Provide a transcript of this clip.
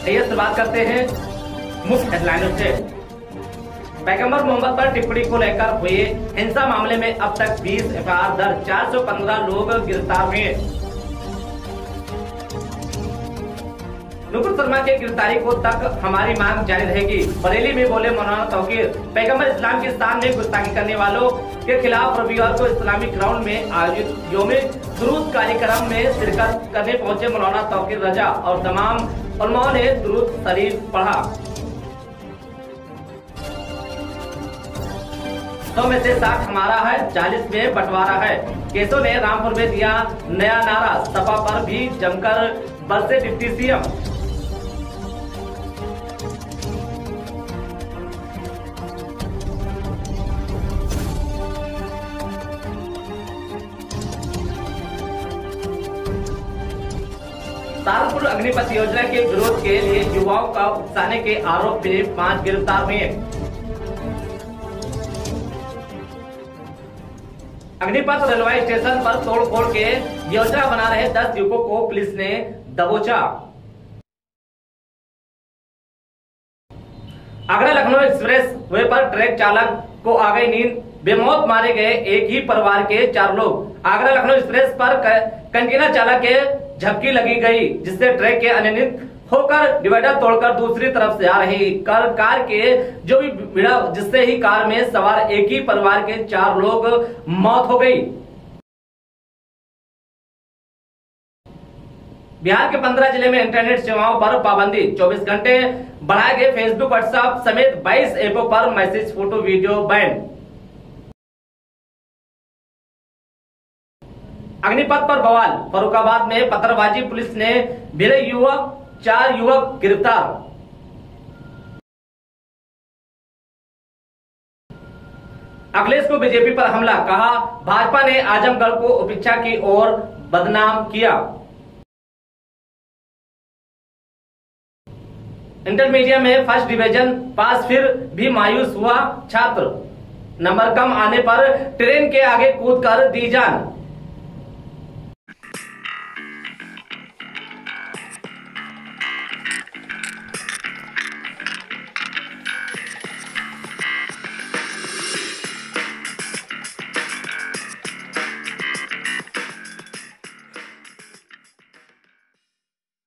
आइए से बात करते हैं मुख्य हेडलाइनों से। पैगंबर मोहम्मद पर टिप्पणी को लेकर हुए हिंसा मामले में अब तक 20 एफआईआर दर्ज, 415 लोग गिरफ्तार हुए। नुपुर शर्मा की गिरफ्तारी को तक हमारी मांग जारी रहेगी, बरेली में बोले मौलाना तौकीर। पैगंबर इस्लाम की शान में गुस्ताखी करने वालों के खिलाफ रविवार को इस्लामिक ग्राउंड में आयोजित यौम दुरूद कार्यक्रम में शिरकत करने पहुंचे मौलाना तौकीर रजा और तमाम उलमाओं ने दुरूद शरीफ पढ़ा। 100 में से 60 हमारा है, 40 में बंटवारा है। केसो ने रामपुर में दिया नया नारा, सपा पर भी जमकर बरसे डिप्टी सीएम। सहारनपुर अग्निपथ योजना के विरोध के लिए युवाओं का उकसाने के आरोप में 5 गिरफ्तार हुए। अग्निपथ रेलवे स्टेशन पर तोड़फोड़ के योजना बना रहे 10 युवकों को पुलिस ने दबोचा। आगरा लखनऊ एक्सप्रेस वे पर ट्रक चालक को आ गई नींद, बेमौत मारे गए एक ही परिवार के 4 लोग। आगरा लखनऊ एक्सप्रेस पर कंटेनर चालक के झपकी लगी गई, जिससे ट्रक के अनियंत्रित होकर डिवाइडर तोड़कर दूसरी तरफ से आ रही कार के जो भी भिड़ा, जिससे ही कार में सवार एक ही परिवार के 4 लोग मौत हो गई। बिहार के 15 जिले में इंटरनेट सेवाओं पर पाबंदी, 24 घंटे बढ़ाए गए फेसबुक, व्हाट्सएप समेत 22 ऐपों पर मैसेज, फोटो, वीडियो बैन। अग्निपथ पर बवाल, फरुखाबाद में पत्थरबाजी, पुलिस ने भिड़े युवक, 4 युवक गिरफ्तार। अखिलेश को बीजेपी पर हमला, कहा भाजपा ने आजमगढ़ को उपेक्षा की ओर बदनाम किया। इंटरमीडिएट में फर्स्ट डिवीजन पास, फिर भी मायूस हुआ छात्र, नंबर कम आने पर ट्रेन के आगे कूदकर दी जान।